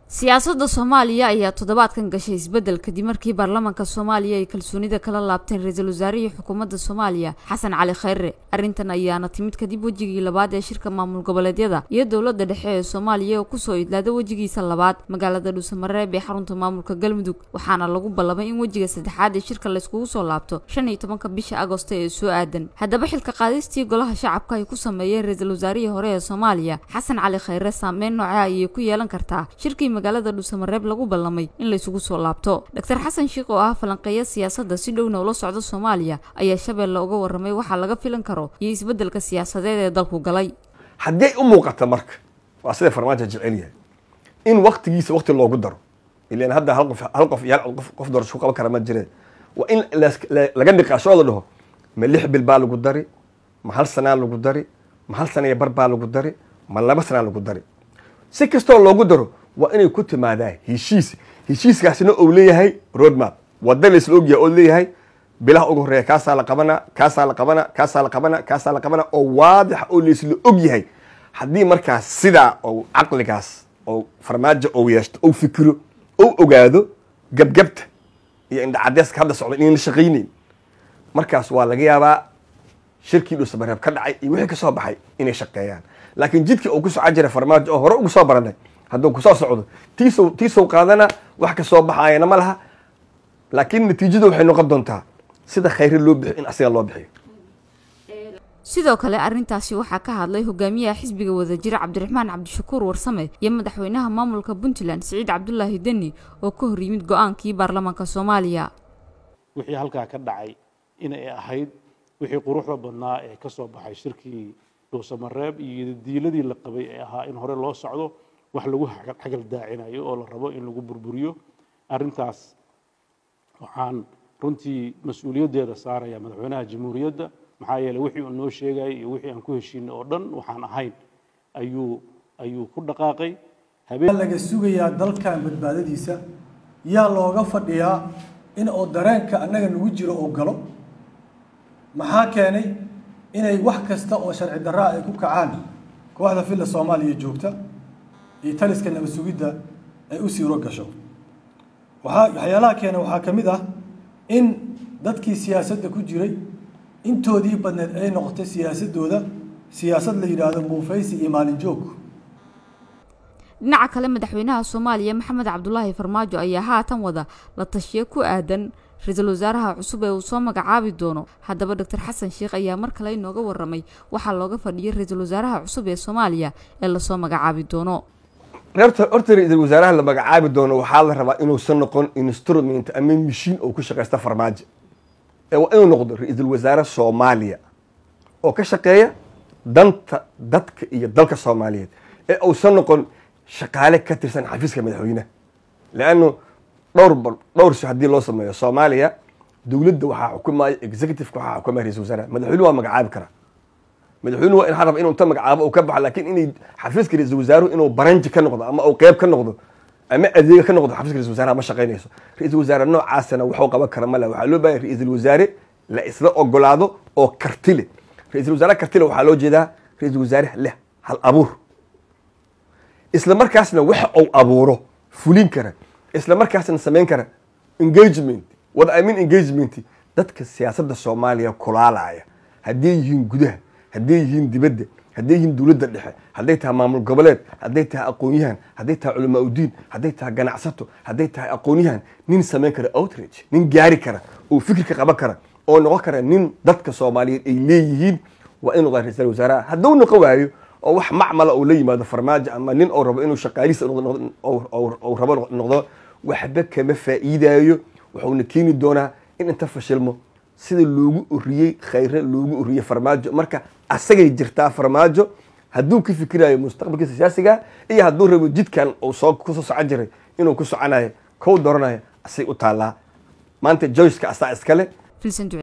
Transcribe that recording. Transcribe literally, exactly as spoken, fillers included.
siyaasadda Soomaaliya ayaa toddobaadkan gashay isbedel kadib markii baarlamaanka Soomaaliya ay kalsoonida kala laabteen ra'iisul wasaaraha xukuumadda Soomaaliya Xasan Cali Khayre. Arrintan ayaana timid kadib wajigii labaad ee shirka maamul goboleedyada iyo dawladda dhexe ee Soomaaliya oo ku soo idlaaday wajigiisa labaad magaalada Dhuusamareeb ee xarunta maamulka Galmudug, waxaana lagu ballamay in wajiga saddexaad ee shirka la iskugu soo laabto shan iyo tobanka bisha Agoosto ee soo aadan. Haddaba xilka qaadistii golaha shacabka ay ku sameeyeen ra'iisul wasaarihii hore ee Soomaaliya Xasan Cali Khayre saameyn nooca ay ku yeelan kartaa shirkii magaalada Dhuusamareeb lagu ballamay in la isugu soo laabto. Doctor Xasan Sheekh oo ah falanqeeya siyaasadda si dhowna ula socda Soomaaliya ayaa Shabeelle uga warramay waxa laga filan karo iyo isbedelka siyaasadeed ee dalku galay. haddii u muuqata marka waa sida farmaajo jecel yahay in waqtigiisa waqti loogu daro ilaan hadda hal qof hal qof yaal qof qof doorasho qaban kara ma jireen waa in laga niqaashooda dhaho ma lix bil baa lagu dari ma hal sana lagu dari ma hal sana bar baa lagu dari ma laba sana lagu dari si kastoo loogu daro waa inay ku timaadaa heshiis heshiiskaasina uu leeyahay roadmap wada la isla ogyahay oo leeyahay bilaha ugu horeeya kaasa la qabana kaasa la qabana kaasa la qabana kaasa la qabana oo waadix oo la isla ogyahay haddii markaas sida oo aqligaas oo farmaajo oo yeeshto oo fikiro oo ogaado gabgabta iyo inda cadeeska hadda socda in la shaqeynay markaas waa laga yaabaa shirkii Dhuusamareeb ka dhacay iyo wixii ka soo baxay inay shaqeeyaan laakiin jidkii uu ku soo ajira farmaajo oo hore ugu soo baranay hadduu ku soo socdo tiisoo tiisoo qaadana wax ka soo baxayna ma laha laakiin natiijadu waxay noqon doontaa sida Khayre loo bixiyo in asiga loo bixiyo. sidoo kale arrintaasi waxaa ka hadlay hogaamiyaha xisbiga wadajir Cabdiraxmaan Cabdishakuur Warsame iyo madaxweynaha maamulka Puntland Siciid Cabdullaahi Deni oo ka hor yimid go'aankii baarlamaanka Soomaaliya. wixii halka ka dhacay inay ahayd wixii quruxda badnaa ee ka soo baxay shirkii Dhuusamareeb iyo diiladii la qabay ee ahaa in hore loo socdo wax lagu xagal daacinayo oo la rabo in lagu burburiyo arrintaas waxaan runtii mas'uuliyadeeda saaraya madaxweynaha jamhuuriyadda maxaa yeelay wixii uu noo sheegay iyo wixii aan ku heshiinay oo dhan waxaan ahayn ayuu ayuu ku dhaqaaqay habeen laga sugayaa dalkan badbaadadiisa yaa looga fadhiyaa in oo dareenka annaga nagu jiro oo galo maxaa keenay inay wax kasta oo sharci darro ay ku kacaan kooxda filla Soomaaliya joogta iyo taliska nabad sugidda ay u siiro gasho waxa waxyaalaha keenay waxaa kamid ah in dadkii siyaasadda ku jiray intoodii badneed ay noqotay siyaasadooda siyaasad la yiraahdo muufaysi iyo maalin joog. dhinaca kale madaxweynaha Soomaaliya Maxamed Cabdullaahi Farmaajo ayaa haatan wada la tashiye ku aadan ra'iisul wasaaraha cusub ee uu soo magacaabi doono. haddaba Doctor Xasan Sheekh ayaa mar kale inooga warramay waxa looga fadhiyay ra'iisul wasaaraha cusub ee Soomaaliya ee la soo magacaabi doono. reerta horta ra'iisul wasaaraha la magacaabi doono waxaa la rabaa inuu san noqon instrument ama machine oo ku shaqeysta farmaajo ee waa inuu noqdo ra'iisul wasaare Soomaaliya oo ka shaqeeya danta dadka iyo dalka Soomaaliyeed ee uu san noqon shaqaale ka tirsan xafiiska madaxweynaha laano dhowr dhowr si hadii loo sameeyo Soomaaliya dawladda waxa xukuumaya executive waxa xukuumaya ra'iisul wasaare madaxweynuhu waa magacaabi kara madaxweynuhu in xarab inuu tan magacaabo oo ka baxo laakiin inay xafiiska ra'iisul wasaaruhu inuu baranji ka noqdo ama uu qayb ka noqdo ama adeeg ka noqdo xafiiska ra'iisul wasaaraha ma shaqeynayso ra'iisul wasaare noocaasna wuxuu qaban kara ma la waxa loo baahan ra'iisul wasaare la isla ogolaado oo karti leh ra'iisul wasaare karti leh waxa loo jeedaa ra'iisul wasaare leh hal abuur isla markaasna waxa uu abuuro fulin kara isla markaasna sameyn kara engagement wada I mean engagement dadka siyaasadda Soomaaliya kulaalaya hadii yihiin gudaha hadii yihiin dibadda hadii yihiin dawladda dhexe hadii tahay maamul goboleed hadii tahay aqoonyahan hadii tahay culimo u diin hadii tahay ganacsato hadii tahay aqoonyahan nin sameyn kara outreach nin gaari kara oo fikirka qaban kara oo noqon kara nin dadka Soomaaliyeed ay leeyihiin waa inuu ra'iisul wasaaraha hadduu noqon waayo oo wax macmala oo la yimaado farmaajo ama nin oo rabo inuu shaqaalihiisa noqdo oo rabo noqdo waxba kama faa'iidayo wuxuuna keeni doonaa in inta fashilmo sida loogu uriyay Khayre loogu uriyay farmaajo marka asagay jirtaa farmaajo hadduu ka fikirayo mustaqbalkiisa siyaasiga iyo hadduu rabo jidkan oo soo ku soo socon jiray inuu ku soconayo kow dooranayo asay u taalaa maanta Joyce ka asaa iskale.